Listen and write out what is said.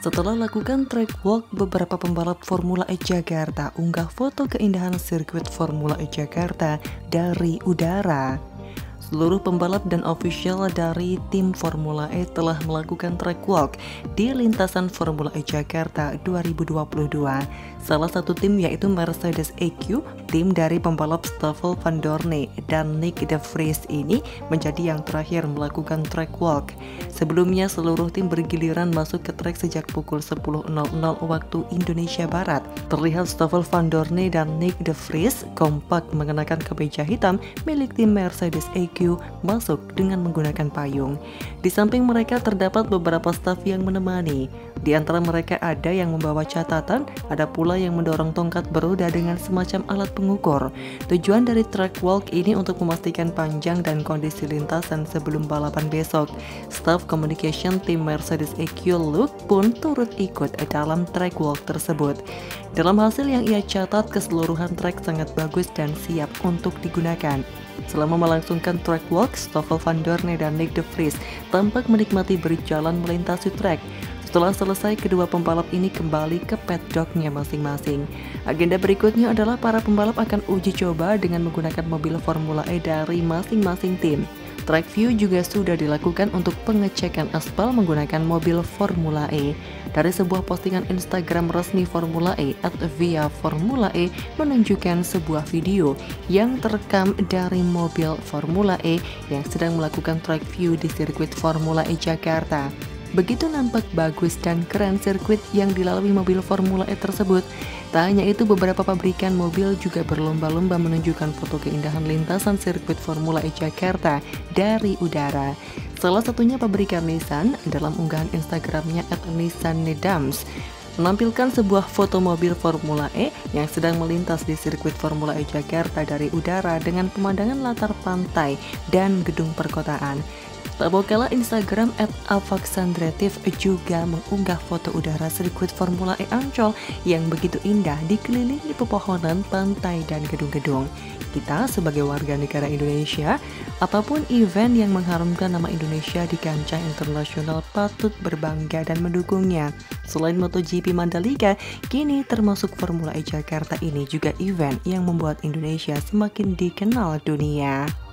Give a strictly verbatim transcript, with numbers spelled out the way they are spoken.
Setelah lakukan track walk, beberapa pembalap Formula E Jakarta unggah foto keindahan sirkuit Formula E Jakarta dari udara. Seluruh pembalap dan official dari tim Formula E telah melakukan track walk di lintasan Formula E Jakarta dua ribu dua puluh dua. Salah satu tim yaitu Mercedes E Q, tim dari pembalap Stoffel Vandoorne dan Nick de Vries ini menjadi yang terakhir melakukan track walk. Sebelumnya seluruh tim bergiliran masuk ke trek sejak pukul sepuluh nol nol waktu Indonesia Barat. Terlihat Stoffel Vandoorne dan Nick de Vries kompak mengenakan kemeja hitam milik tim Mercedes E Q masuk dengan menggunakan payung. Di samping mereka terdapat beberapa staf yang menemani. Di antara mereka ada yang membawa catatan, ada pula yang mendorong tongkat beroda dengan semacam alat pengukur. Tujuan dari track walk ini untuk memastikan panjang dan kondisi lintasan sebelum balapan besok. Staff communication tim Mercedes E Q Luke pun turut ikut dalam track walk tersebut. Dalam hasil yang ia catat, keseluruhan trek sangat bagus dan siap untuk digunakan. Selama melangsungkan track walk, Stoffel Vandoorne dan Nick de Vries tampak menikmati berjalan melintasi trek. Setelah selesai, kedua pembalap ini kembali ke paddocknya masing-masing. Agenda berikutnya adalah para pembalap akan uji coba dengan menggunakan mobil Formula E dari masing-masing tim. Track view juga sudah dilakukan untuk pengecekan aspal menggunakan mobil Formula E. Dari sebuah postingan Instagram resmi Formula E, at via Formula E menunjukkan sebuah video yang terekam dari mobil Formula E yang sedang melakukan track view di sirkuit Formula E Jakarta. Begitu nampak bagus dan keren sirkuit yang dilalui mobil Formula E tersebut. Tak hanya itu, beberapa pabrikan mobil juga berlomba-lomba menunjukkan foto keindahan lintasan sirkuit Formula E Jakarta dari udara. Salah satunya pabrikan Nissan dalam unggahan Instagramnya at nissan nedams menampilkan sebuah foto mobil Formula E yang sedang melintas di sirkuit Formula E Jakarta dari udara dengan pemandangan latar pantai dan gedung perkotaan. Tak kalah Instagram at avaxandretif juga mengunggah foto udara sirkuit Formula E Ancol yang begitu indah dikelilingi pepohonan, pantai, dan gedung-gedung. Kita sebagai warga negara Indonesia, apapun event yang mengharumkan nama Indonesia di kancah internasional patut berbangga dan mendukungnya. Selain MotoGP Mandalika, kini termasuk Formula E Jakarta ini juga event yang membuat Indonesia semakin dikenal dunia.